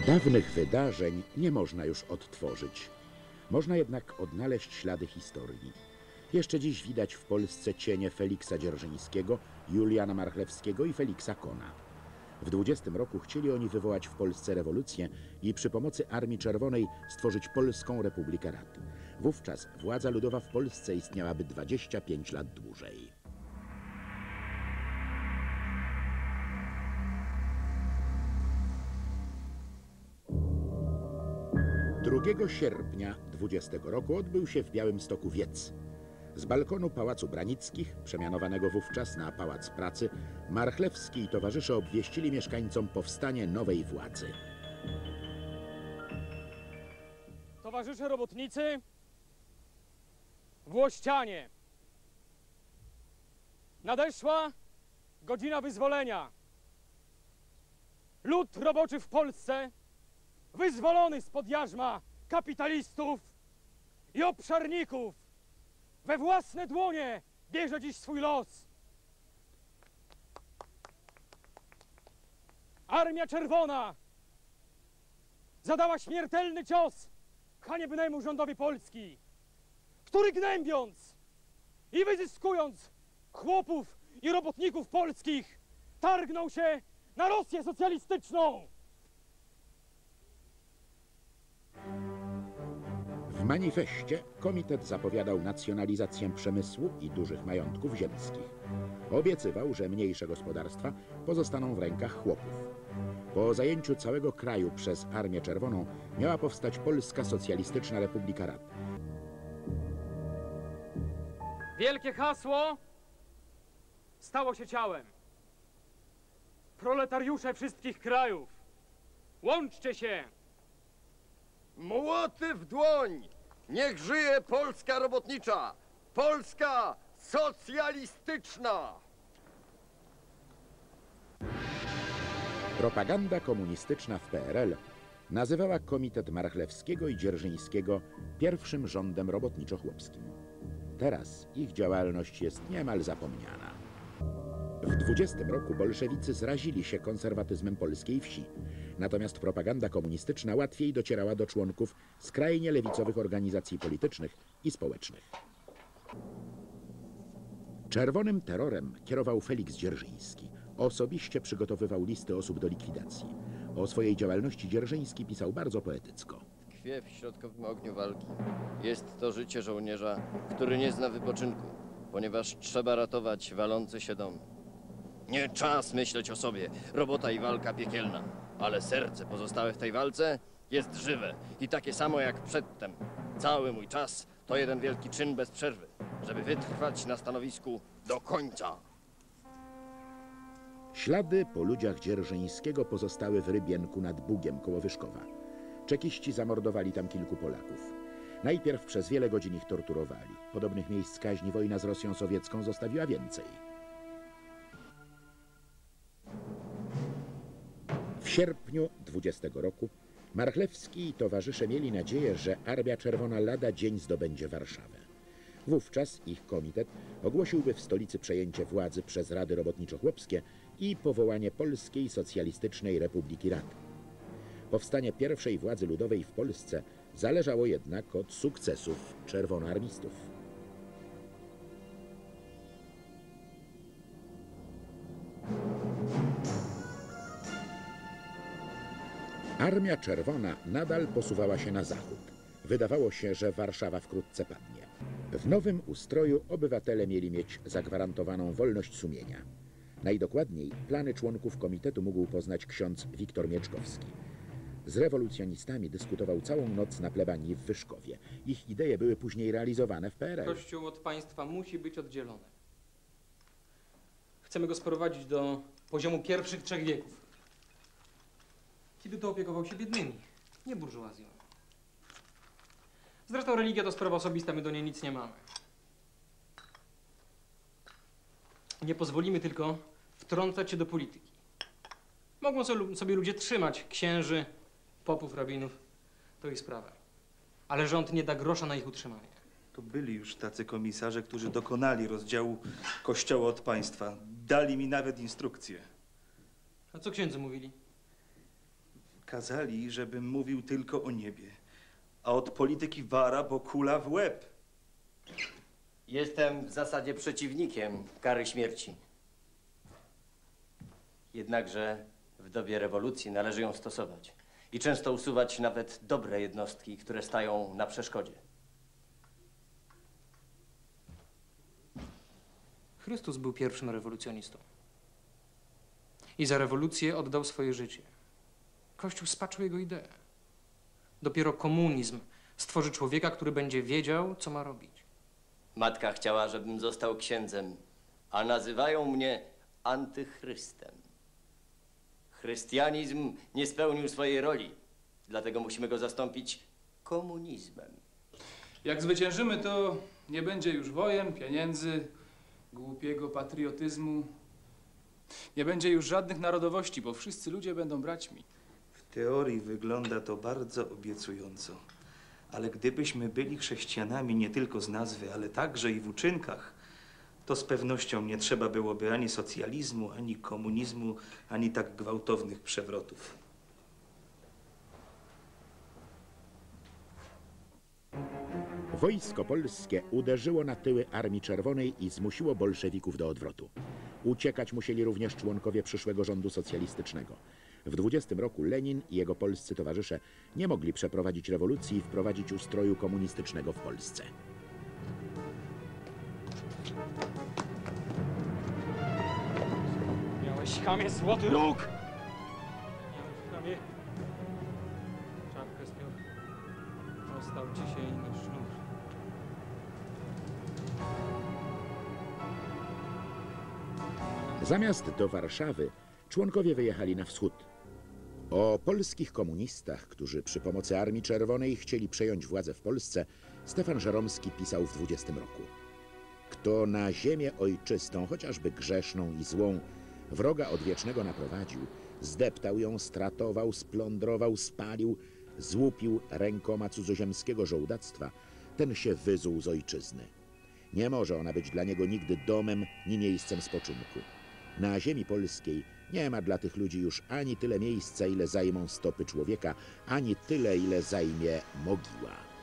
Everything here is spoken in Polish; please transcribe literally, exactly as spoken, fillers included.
Dawnych wydarzeń nie można już odtworzyć. Można jednak odnaleźć ślady historii. Jeszcze dziś widać w Polsce cienie Feliksa Dzierżyńskiego, Juliana Marchlewskiego i Feliksa Kona. W dwudziestym roku chcieli oni wywołać w Polsce rewolucję i przy pomocy Armii Czerwonej stworzyć Polską Republikę Rad. Wówczas władza ludowa w Polsce istniałaby dwadzieścia pięć lat dłużej. drugiego sierpnia dwudziestego roku odbył się w Białymstoku wiec. Z balkonu Pałacu Branickich, przemianowanego wówczas na Pałac Pracy, Marchlewski i towarzysze obwieścili mieszkańcom powstanie nowej władzy. Towarzysze robotnicy, włościanie, nadeszła godzina wyzwolenia. Lud roboczy w Polsce, wyzwolony spod jarzma kapitalistów i obszarników, we własne dłonie bierze dziś swój los. Armia Czerwona zadała śmiertelny cios haniebnemu rządowi Polski, który gnębiąc i wyzyskując chłopów i robotników polskich, targnął się na Rosję socjalistyczną. W manifestie komitet zapowiadał nacjonalizację przemysłu i dużych majątków ziemskich. Obiecywał, że mniejsze gospodarstwa pozostaną w rękach chłopów. Po zajęciu całego kraju przez Armię Czerwoną miała powstać Polska Socjalistyczna Republika Rad. Wielkie hasło stało się ciałem. Proletariusze wszystkich krajów, łączcie się! Młoty w dłoń! Niech żyje Polska robotnicza! Polska socjalistyczna! Propaganda komunistyczna w P R L nazywała komitet Marchlewskiego i Dzierżyńskiego pierwszym rządem robotniczo-chłopskim. Teraz ich działalność jest niemal zapomniana. W dwudziestym roku bolszewicy zrazili się konserwatyzmem polskiej wsi. Natomiast propaganda komunistyczna łatwiej docierała do członków skrajnie lewicowych organizacji politycznych i społecznych. Czerwonym terrorem kierował Feliks Dzierżyński. Osobiście przygotowywał listy osób do likwidacji. O swojej działalności Dzierżyński pisał bardzo poetycko. Tkwie w środkowym ogniu walki. Jest to życie żołnierza, który nie zna wypoczynku, ponieważ trzeba ratować walący się dom. Nie czas myśleć o sobie, robota i walka piekielna. Ale serce pozostałe w tej walce jest żywe i takie samo jak przedtem. Cały mój czas to jeden wielki czyn bez przerwy, żeby wytrwać na stanowisku do końca. Ślady po ludziach Dzierżyńskiego pozostały w Rybienku nad Bugiem koło Wyszkowa. Czekiści zamordowali tam kilku Polaków. Najpierw przez wiele godzin ich torturowali. Podobnych miejsc kaźni wojna z Rosją sowiecką zostawiła więcej. W sierpniu dwudziestego roku Marchlewski i towarzysze mieli nadzieję, że Armia Czerwona lada dzień zdobędzie Warszawę. Wówczas ich komitet ogłosiłby w stolicy przejęcie władzy przez Rady Robotniczo-Chłopskie i powołanie Polskiej Socjalistycznej Republiki Rad. Powstanie pierwszej władzy ludowej w Polsce zależało jednak od sukcesów czerwonoarmistów. Armia Czerwona nadal posuwała się na zachód. Wydawało się, że Warszawa wkrótce padnie. W nowym ustroju obywatele mieli mieć zagwarantowaną wolność sumienia. Najdokładniej plany członków komitetu mógł poznać ksiądz Wiktor Mieczkowski. Z rewolucjonistami dyskutował całą noc na plebanii w Wyszkowie. Ich idee były później realizowane w P R L. Kościół od państwa musi być oddzielony. Chcemy go sprowadzić do poziomu pierwszych trzech wieków. Kiedy to opiekował się biednymi, nie burżuazją. Zresztą religia to sprawa osobista, my do niej nic nie mamy. Nie pozwolimy tylko wtrącać się do polityki. Mogą sobie ludzie trzymać księży, popów, rabinów, to ich sprawa. Ale rząd nie da grosza na ich utrzymanie. To byli już tacy komisarze, którzy dokonali rozdziału Kościoła od państwa. Dali mi nawet instrukcje. A co księdzy mówili? Kazali, żebym mówił tylko o niebie, a od polityki wara, bo kula w łeb. Jestem w zasadzie przeciwnikiem kary śmierci. Jednakże w dobie rewolucji należy ją stosować i często usuwać nawet dobre jednostki, które stają na przeszkodzie. Chrystus był pierwszym rewolucjonistą. I za rewolucję oddał swoje życie. Kościół spaczył jego ideę. Dopiero komunizm stworzy człowieka, który będzie wiedział, co ma robić. Matka chciała, żebym został księdzem, a nazywają mnie antychrystem. Chrystianizm nie spełnił swojej roli, dlatego musimy go zastąpić komunizmem. Jak zwyciężymy, to nie będzie już wojen, pieniędzy, głupiego patriotyzmu. Nie będzie już żadnych narodowości, bo wszyscy ludzie będą braćmi. W teorii wygląda to bardzo obiecująco. Ale gdybyśmy byli chrześcijanami nie tylko z nazwy, ale także i w uczynkach, to z pewnością nie trzeba byłoby ani socjalizmu, ani komunizmu, ani tak gwałtownych przewrotów. Wojsko polskie uderzyło na tyły Armii Czerwonej i zmusiło bolszewików do odwrotu. Uciekać musieli również członkowie przyszłego rządu socjalistycznego. W dwudziestym roku Lenin i jego polscy towarzysze nie mogli przeprowadzić rewolucji i wprowadzić ustroju komunistycznego w Polsce. Miałeś, chamie, złoty róg! Miałeś, chamie, czapkę spiór. Ostał ci się inny sznur. Zamiast do Warszawy członkowie wyjechali na wschód. O polskich komunistach, którzy przy pomocy Armii Czerwonej chcieli przejąć władzę w Polsce, Stefan Żeromski pisał w dwudziestym roku. Kto na ziemię ojczystą, chociażby grzeszną i złą, wroga odwiecznego naprowadził, zdeptał ją, stratował, splądrował, spalił, złupił rękoma cudzoziemskiego żołdactwa, ten się wyzuł z ojczyzny. Nie może ona być dla niego nigdy domem, ni miejscem spoczynku. Na ziemi polskiej nie ma dla tych ludzi już ani tyle miejsca, ile zajmą stopy człowieka, ani tyle, ile zajmie mogiła.